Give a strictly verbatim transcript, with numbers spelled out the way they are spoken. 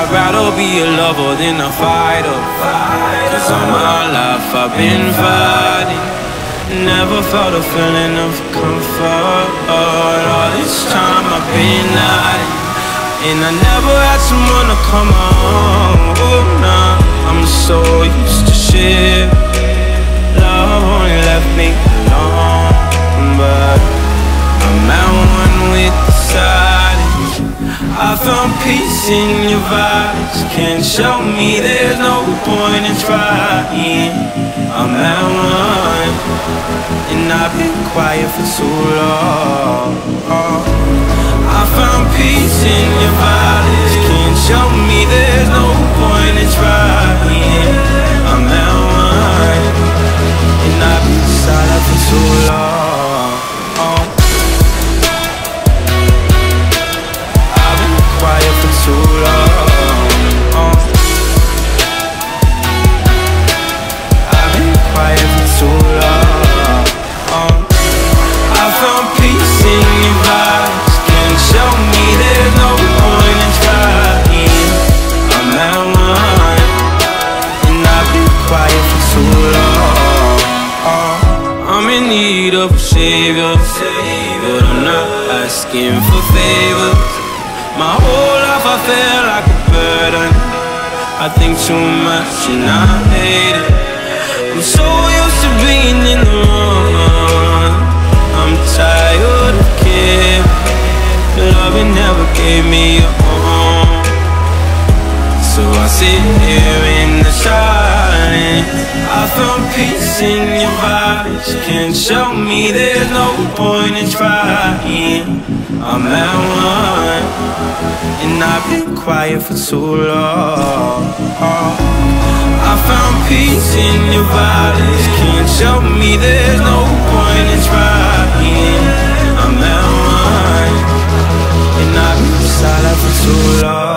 I'd rather be a lover than a fighter, cause all my life I've been fighting. Never felt a feeling of comfort. All this time I've been hiding, and I never had someone to come home. Oh, nah, I'm so used to shit. Love only left me alone, but I'm at one with the silence. I found peace in your vibes. Can't show me there's no point in trying. I'm at one, and I've been quiet for too long. I found peace in your vibes. Can't show me there's no point in trying. I'm at one, and I've been silent for too long. I've been quiet for too long. I've been quiet for too long. I found peace in your vibes. Can't show me there's no point in trying. I'm at one, and I've been quiet for too long. I'm in need of a savior, but I'm not asking for favors. My whole life I feel like a burden. I think too much and I hate it. I'm so used to being in the wrong. I'm tired of caring. Loving never gave me a home, so I sit here in the silence. I found peace in your vibes. Can't show me there's no point in trying. I'm at one, and I've been quiet for too long. I found peace in your vibes. Can't show me there's no point in trying. I'm at one, and I've been silent for too long.